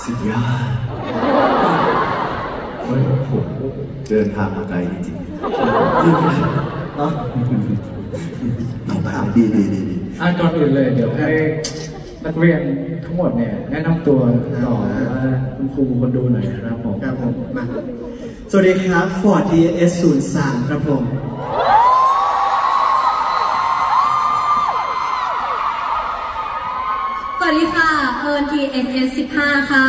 สุดยอดเฮ้ยผมเดินทางมาไกลจริงๆเนาะดีก่อนอื่นเลยเดี๋ยวให้นักเรียนทั้งหมดเนี่ยแนะนำตัวหน่อยว่าคุณครูคนดูหน่อยครับผมมาสวัสดีครับ Ford TS 03ครับผมสวัสดีค่ะเอิญ TSS 15ค่ะ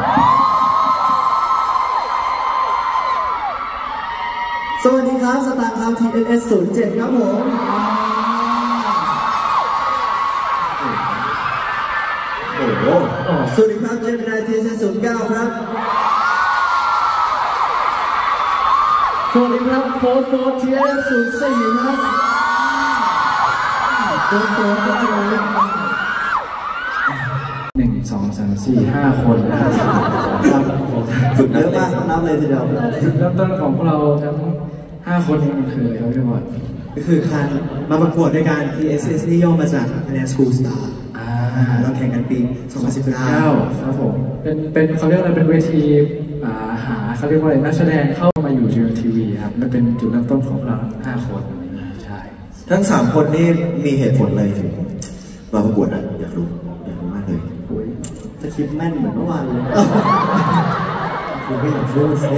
สวัสดีครับสตางค์ครับ TSS 07ครับผมสวัสดีครับเจมินาย TSS 09ครับสวัสดีครับโฟร์ TSS 04ครับโฟร์ครับ 1 2 3 4 5 คนนะครับฝึกเยอะมากนับเลยทีเดียวจุดเริ่มต้นของพวกเราทั้ง5 คนนี้มันคืออะไรครับพี่บอลก็คือการมาประกวดในการ TSS นี่ย่อมาจาก Thailand School Star เราแข่งกันปี 2019 ครับผมเป็นเขาเรียกอะไรเป็นเวทีหาเขาเรียกว่าอะไรนักแสดงเข้ามาอยู่ GMMTV ครับมันเป็นจุดเริ่มต้นของเรา5 คนใช่ทั้ง3 คนนี่มีเหตุผลอะไรถึงมาประกวดนะอยากรู้มากเลยจะคิดแม่นเหมือนเมื่อวานเลยคุณไม่อยากพูดสิ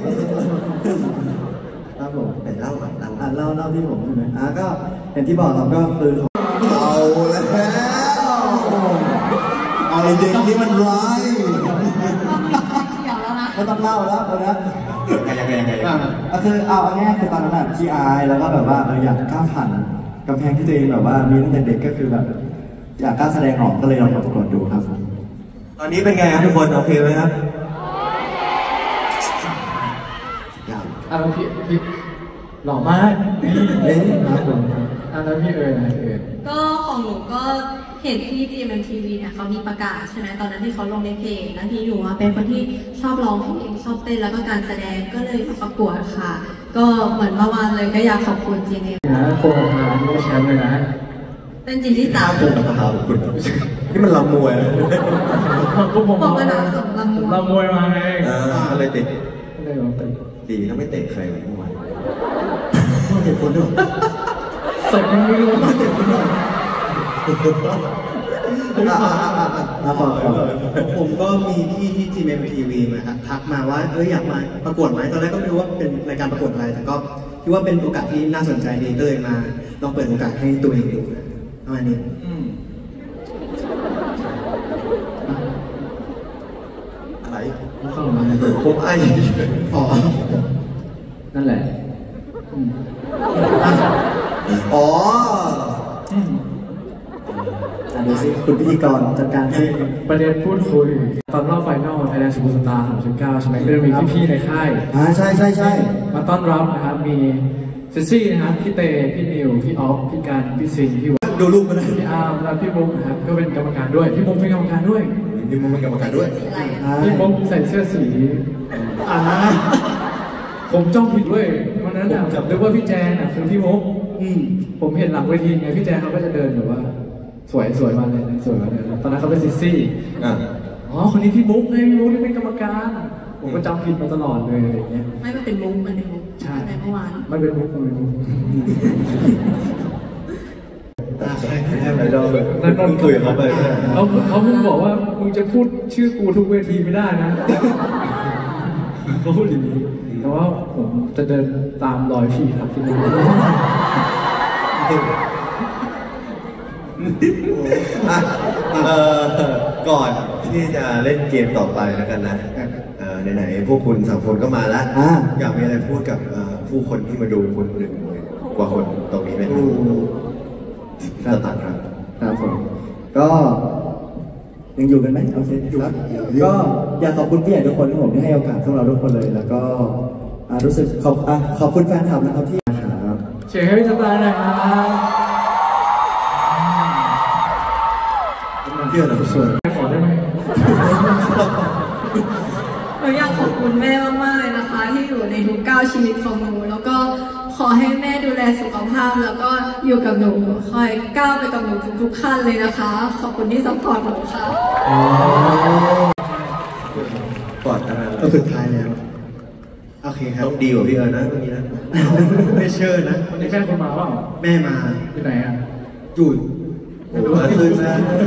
ครับผมแต่เล่าที่ผมใช่ไหมก็อย่างที่บอกเราก็คือเอาแล้วเอาไอเด็กที่มันร้ายไม่ต้องเล่าแล้วนะยังไงก็คือเอาง่ายคือตอนนั้นขี้อายแล้วก็แบบว่าอยากก้าวผ่านกำแพงที่ตัวเองแบบว่ามีตั้งแต่เด็กก็คือแบบอยากกล้าแสดงออกก็เลยลองมาประกวดดูครับตอนนี้เป็นไงครับทุกคนโอเคไหมครับพี่หล่อมากครับผมแล้วพี่ก็ของหนูก็เห็นที่ GMMTV เนี่ยเขามีประกาศใช่ไหมตอนนั้นที่เขาลงในเพจแล้วที่หนูเป็นคนที่ชอบร้องเพลงชอบเต้นแล้วก็การแสดงก็เลยมาประกวดค่ะก็เหมือนเมื่อวานเลยก็อยากขอบคุณ GMM นะโคพาที่แชมป์เลยนะเป็นจริงที่ตามผมนะครับคุณนี่มันลำมวยบอกว่าเราลำมวยมาไงอะไรติดดีถ้าไม่เตะใครเมื่อวานเด็กคนเดียวสดไม่รู้ว่าเด็กคนเดียวผมก็มีพี่ที่ GMMTV มาทักมาว่าอยากมาประกวดไหมตอนแรกก็ไม่รู้ว่าเป็นรายการประกวดอะไรแต่ก็คิดว่าเป็นโอกาสที่น่าสนใจดีก็เลยมาลองเปิดโอกาสให้ตัวเองดูประมาณนี้อะไรเข้ามาผมไอ้นั่นแหละดูสิคุณพิธีกรจัดการให้ประเด็นพูดคุยตอนรอบไฟนอลไทยแลนด์ซูเปอร์สตาร์39ใช่ไหมก็จะมีพี่ๆในค่ายใช่มาต้อนรับนะครับมีเซซี่นะครับพี่เตพี่นิวพี่ออฟพี่การพี่ซิงพี่วัดดูรูปมาได้พี่อาร์มและพี่บุ๊กนะครับก็เป็นกรรมการด้วยพี่บุ๊กเป็นกรรมการด้วยพี่ใส่เสื้อสีผมจ้องผิดด้วยวันนั้นนะนึกว่าพี่แจนคือพี่บุ๊กผมเห็นหลังเวทีไงพี่แจนเขาก็จะเดินแบบว่าสวยมาเลยสวยมาเลยตอนนั้นเขาเป็นซิซี่คนนี้พี่บุ๊กไงพี่บุ๊กที่เป็นกรรมการผมก็จำผิดมาตลอดเลยอะไรเงี้ยไม่มันเป็นบุ๊กใช่เมื่อวานมันเป็นบุ๊กใช่ไปเรานั่นคุยกับเขาไปเขาเพิ่งบอกว่ามึงจะพูดชื่อกูทุกเวทีไม่ได้นะเขาพูดอย่างนี้แต่ว่าผมจะเดินตามรอยพี่ครับที่นี่ก่อนที่จะเล่นเกมต่อไปแล้วกันนะไหนๆพวกคุณ3 คนก็มาแล้วอยากมีอะไรพูดกับผู้คนที่มาดูคุณ1 กว่าคนตรงนี้ไหมครับครับผมก็ยังอยู่กันไหมโอเคครับก็อยากขอบคุณพี่ใหญ่ทุกคนที่ผมได้ให้โอกาสพวกเราทุกคนเลยแล้วก็รู้สึกขอบคุณแฟนคลับนะครับที่ครับเชียร์ให้พี่สตาร์นะครับเยอะนะสวยขอได้ไหมอยากขอบคุณแม่มากๆเลยนะคะที่อยู่ในทุกก้าวชีวิตของหนูแล้วก็ขอให้แม่ดูแลสุขภาพแล้วก็อยู่กับหนูคอยก้าวไปกับหนูทุกขั้นเลยนะคะขอบคุณที่ซัพพอร์ตหนูค่ะกอดกันก็สุดท้ายแล้วโอเคครับต้องดีกว่าพี่เอิญนะตรงนี้นะไม่เชื่อนะวันนี้แม่คนมาเปล่าแม่มาที่ไหนอ่ะอยู่มาคืนนะ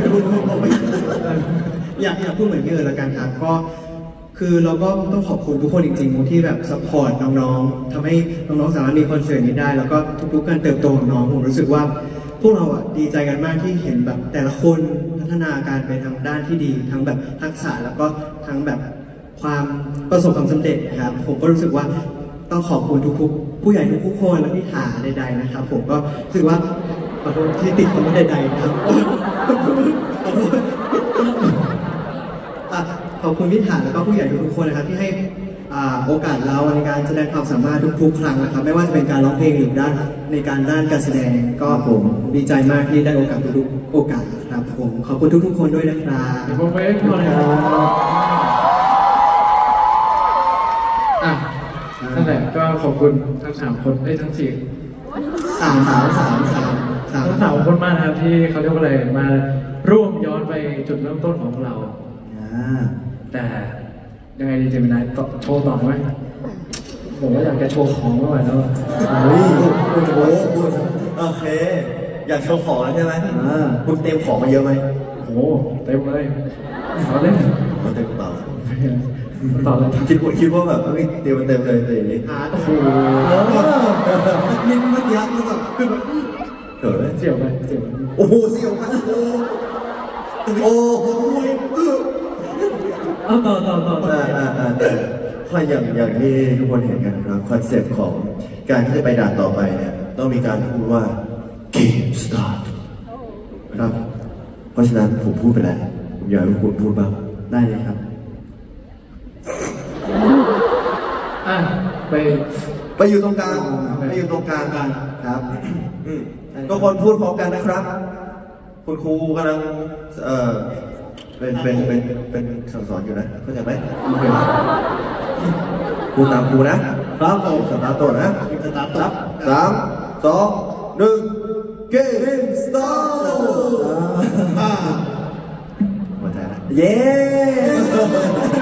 อยากพูดเหมือนพี่เอิญละกันครับก็คือเราก็ต้องขอบคุณทุกคนจริงๆที่แบบซัพพอร์ตน้องๆทำให้น้องๆสามารถมีคอนเสิร์ตนี้ได้แล้วก็ทุกๆการเติบโตของน้องผมรู้สึกว่าพวกเราอ่ะดีใจกันมากที่เห็นแบบแต่ละคนพัฒนาการไปทางด้านที่ดีทั้งแบบทักษะแล้วก็ทั้งแบบความประสบความสำเร็จนะครับผมก็รู้สึกว่าต้องขอบคุณทุกๆผู้ใหญ่ทุกๆคนและที่หาใดๆนะครับผมก็รู้สึกว่าขอโทษที่ติดคำว่าใดๆนะครับ ขอบคุณพี่ฐานแล้วก็ผู้ใหญ่ทุกๆคนนะครับที่ให้โอกาสเราในการแสดงความสามารถทุกๆครั้งนะครับไม่ว่าจะเป็นการร้องเพลงหรือด้านการแสดงก็ผมดีใจมากที่ได้โอกาสทุกๆโอกาสครับผมขอบคุณทุกๆคนด้วยนะครับเดี๋ยวผมไปพอเลยนั่นแหละก็ขอบคุณทั้ง3 คนทั้ง4 สามทั้ง3 คนมากนะครับที่เขาเรียกว่าอะไรมาร่วมย้อนไปจุดเริ่มต้นของเราแต่ยังไงดีเจมินายโชว์ต่อไหมผมว่าอยากจะโชว์ของไม่ไหวแล้วโอเคอยากโชว์ของแล้วใช่ไหมคุณเตรียมของมาเยอะไหมโอ้โหเต็มเลยเอาเล่นมาเต็มกระเป๋าต่อเลยคิดว่าแบบเตรียมเต็มเลยแต่อย่างนี้โอ้โหนี่เมื่อกี้คือแบบเสี่ยวไปโอ้โหเสี่ยวกันโอ้โหต่ออย่างที่ทุกคนเห็นกันครับคอนเซ็ปต์ของการที่จะไปด่านต่อไปเนี่ยต้องมีการพูดว่า Game Start ครับเพราะฉะนั้นผมพูดไปแล้วผมอยากให้คุณพูดบ้างได้เลยครับไปอยู่ตรงกลางกันครับทุกคนพูดพร้อมกันนะครับคุณครูกำลังเป็นสั่งสอนอยู่นะเข้าใจไหมพูดตามครูนะครับผมสตาร์ทตัวนะสตาร์ท 3 2 1 Game Start หัวใจนะเย้